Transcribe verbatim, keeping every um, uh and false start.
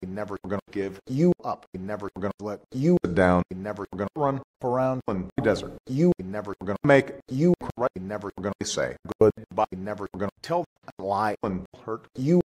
never gonna give you up, never gonna let you down, never gonna run around in the desert, you never gonna make you right, never gonna say goodbye, never gonna tell a lie and hurt you